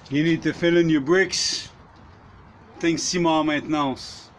You need to fill in your bricks. Think Simard maintenance.